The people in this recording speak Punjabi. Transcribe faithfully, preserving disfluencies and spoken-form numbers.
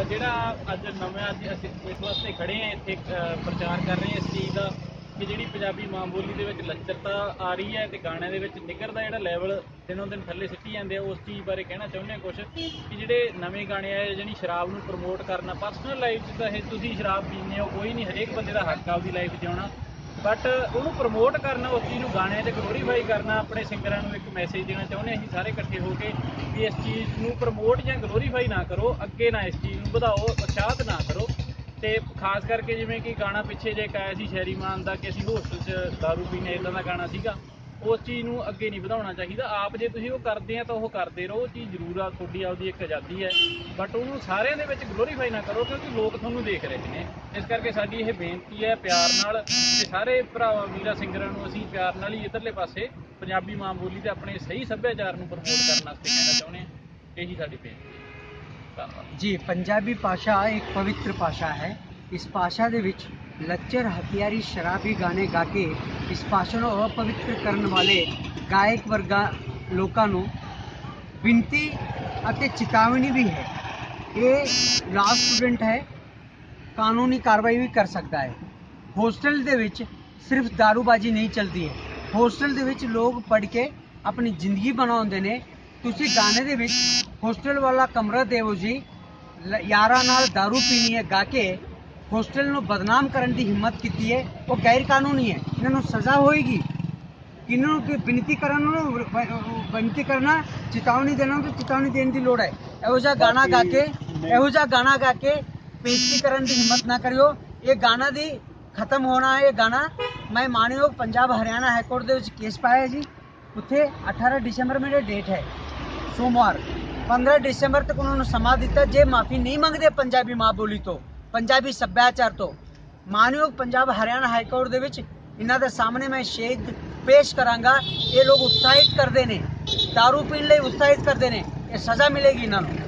ਜਿਹੜਾ ਅੱਜ ਨਵਾਂ ਅੱਜ ਅਸੀਂ ਇਸ ਵਾਸਤੇ ਖੜੇ ਹਾਂ ਇੱਥੇ ਪ੍ਰਚਾਰ ਕਰ ਰਹੇ ਹਾਂ ਇਸ ਚੀਜ਼ ਦਾ ਕਿ ਜਿਹੜੀ ਪੰਜਾਬੀ ਮਾਂ ਬੋਲੀ ਦੇ ਵਿੱਚ ਲੱਚਰਤਾ ਆ ਰਹੀ ਹੈ ਤੇ ਗਾਣਿਆਂ ਦੇ ਵਿੱਚ ਨਿੱਘਰ ਦਾ ਜਿਹੜਾ ਲੈਵਲ ਦਿਨੋਂ ਦਿਨ ਥੱਲੇ ਸਿੱਟੀ ਜਾਂਦੇ ਆ, ਉਸ ਚੀਜ਼ ਬਾਰੇ ਕਹਿਣਾ ਚਾਹੁੰਦੇ ਹਾਂ ਕੁਛ ਕਿ ਜਿਹੜੇ ਨਵੇਂ ਗਾਣੇ ਆਏ ਜਿਹੜੀ ਸ਼ਰਾਬ ਨੂੰ ਪ੍ਰਮੋਟ ਕਰਨਾ ਪਰਸਨਲ ਲਾਈਫ 'ਚ ਤਾਂ ਇਹ ਤੁਸੀਂ ਸ਼ਰਾਬ ਪੀਂਦੇ ਹੋ, ਕੋਈ ਨਹੀਂ, ਹਰੇਕ ਬੰਦੇ ਦਾ ਹੱਕ ਆਪਦੀ ਲਾਈਫ ਜਿਉਣਾ, ਬਟ ਉਹਨੂੰ ਪ੍ਰਮੋਟ ਕਰਨਾ, ਉਸ ਚੀਜ਼ ਨੂੰ ਗਾਣਿਆਂ 'ਤੇ ਗਲੋਰੀਫਾਈ ਕਰਨਾ, ਆਪਣੇ ਸਿੰਗਰਾਂ ਨੂੰ ਇੱਕ ਮੈਸੇਜ ਦੇਣਾ ਚਾਹੁੰਦੇ ਹਾਂ ਅਸੀਂ ਸਾਰੇ ਇਕੱਠੇ ਹੋ ਕੇ ਵੀ ਇਸ ਚੀਜ਼ ਨੂੰ ਪ੍ਰਮੋਟ ਜਾਂ ਗਲੋਰੀਫਾਈ ਨਾ ਕਰੋ, ਅੱਗੇ ਨਾ ਇਸ ਚੀਜ਼ ਨੂੰ ਵਧਾਓ, ਉਤਸ਼ਾਹਤ ਨਾ ਕਰੋ। ਤੇ ਖਾਸ ਕਰਕੇ ਜਿਵੇਂ ਕਿ ਗਾਣਾ ਪਿੱਛੇ ਜੇ ਇੱਕ ਆਇਆ ਸੀ ਸ਼ੈਰੀ ਮਾਨ ਦਾ ਕਿ ਅਸੀਂ ਹੋਸਟਲ 'ਚ ਦਾਰੂ ਪੀਣੇ, ਇੱਦਾਂ ਦਾ ਗਾਣਾ ਸੀਗਾ, ਉਸ ਚੀਜ਼ ਨੂੰ ਅੱਗੇ ਨਹੀਂ ਵਧਾਉਣਾ ਚਾਹੀਦਾ। ਆਪ ਜੇ ਤੁਸੀਂ ਉਹ ਕਰਦੇ ਆ ਤਾਂ ਉਹ ਕਰਦੇ ਰਹੋ, ਉਹ ਚੀਜ਼ ਜ਼ਰੂਰ ਆ, ਤੁਹਾਡੀ ਆਪਦੀ ਇੱਕ ਆਜ਼ਾਦੀ ਹੈ, ਬਟ ਉਹਨੂੰ ਸਾਰਿਆਂ ਦੇ ਵਿੱਚ ਗਲੋਰੀਫਾਈ ਨਾ ਕਰੋ ਕਿਉਂਕਿ ਲੋਕ ਤੁਹਾਨੂੰ ਦੇਖ ਰਹੇ ਨੇ। ਇਸ ਕਰਕੇ ਸਾਡੀ ਇਹ ਬੇਨਤੀ ਹੈ ਪਿਆਰ ਨਾਲ ਤੇ ਸਾਰੇ ਭਰਾਵਾਂ ਵੀਰਾਂ ਸਿੰਗਰਾਂ ਨੂੰ ਅਸੀਂ ਪਿਆਰ ਨਾਲ ਹੀ ਇੱਧਰਲੇ ਪਾਸੇ ਪੰਜਾਬੀ ਮਾਂ ਬੋਲੀ ਤੇ ਆਪਣੇ ਸਹੀ ਸੱਭਿਆਚਾਰ ਨੂੰ ਪ੍ਰਮੋਟ ਕਰਨ ਵਾਸਤੇ ਕਹਿਣਾ ਚਾਹੁੰਦੇ ਹਾਂ। ਇਹੀ ਸਾਡੀ ਬੇਨਤੀ ਹੈ। जी, पंजाबी भाषा एक पवित्र भाषा है। इस भाषा ਦੇ ਵਿੱਚ ਲੱਚਰ ਹਥਿਆਰੀ ਸ਼ਰਾਬੀ ਗਾਣੇ ਗਾ ਕੇ ਇਸ ਭਾਸ਼ਾ ਨੂੰ ਅਪਵਿੱਤਰ ਕਰਨ ਵਾਲੇ ਗਾਇਕ ਵਰਗਾ ਲੋਕਾਂ ਨੂੰ ਬੇਨਤੀ ਅਤੇ ਚੇਤਾਵਨੀ ਵੀ ਹੈ। ਇਹ ਲਾਅ ਸਟੂਡੈਂਟ ਹੈ, ਕਾਨੂੰਨੀ ਕਾਰਵਾਈ ਵੀ ਕਰ ਸਕਦਾ ਹੈ। ਹੋਸਟਲ ਦੇ ਵਿੱਚ ਸਿਰਫ ਦਾਰੂਬਾਜ਼ੀ ਨਹੀਂ ਚੱਲਦੀ ਹੈ, ਹੋਸਟਲ ਦੇ ਵਿੱਚ ਲੋਕ ਪੜ੍ਹ ਕੇ ਆਪਣੀ ਜ਼ਿੰਦਗੀ ਬਣਾਉਂਦੇ ਨੇ। ਤੁਸੀਂ ਗਾਣੇ ਦੇ ਵਿੱਚ ਹੋਸਟਲ ਵਾਲਾ ਕਮਰਾ ਦੇਵੋ ਜੀ, ਯਾਰਾਂ ਨਾਲ ਦਾਰੂ ਪੀਣੀ ਹੈ ਗਾ ਕੇ ਹੋਸਟਲ ਨੂੰ ਬਦਨਾਮ ਕਰਨ ਦੀ ਹਿੰਮਤ ਕੀਤੀ ਹੈ, ਉਹ ਗੈਰ ਕਾਨੂੰਨੀ ਹੈ। ਇਹਨਾਂ ਨੂੰ ਸਜ਼ਾ ਹੋਏਗੀ। ਇਹਨਾਂ ਨੂੰ ਬੇਨਤੀ ਕਰਨ ਨੂੰ ਬੇਨਤੀ ਕਰਨਾ, ਚੇਤਾਵਨੀ ਦੇਣਾ ਤੇ ਚੇਤਾਵਨੀ ਦੇਣ ਦੀ ਲੋੜ ਹੈ। ਇਹੋ ਜਿਹਾ ਗਾਣਾ ਗਾ ਕੇ ਇਹੋ ਜਿਹਾ ਗਾਣਾ ਗਾ ਕੇ ਬੇਇੱਜ਼ਤੀ ਕਰਨ ਦੀ ਹਿੰਮਤ ਨਾ ਕਰਿਓ। ਇਹ ਗਾਣਾ ਦੀ ਖਤਮ ਹੋਣਾ ਹੈ। ਇਹ ਗਾਣਾ ਮੈਂ ਮਾਨਯੋਗ ਪੰਜਾਬ ਹਰਿਆਣਾ ਹਾਈਕੋਰਟ ਦੇ ਵਿੱਚ ਕੇਸ ਪਾਇਆ ਜੀ, ਉੱਥੇ ਅਠਾਰਾਂ ਦਸੰਬਰ ਮੇਰੇ ਡੇਟ ਹੈ, सोमवार पंद्रह दिसंबर तक उन्होंने समा दिता। जे माफ़ी नहीं मंगते पंजाबी माँ बोली तो पंजाबी सभ्याचार तो मानयोग पंजाब हरियाणा हाईकोर्ट दे विच इन्हां दे सामने मैं शेख पेश करांगा। ये लोग उत्साहित करते हैं, दारू पीने लई उत्साहित करते हैं, ये सज़ा मिलेगी इन्हां नूं।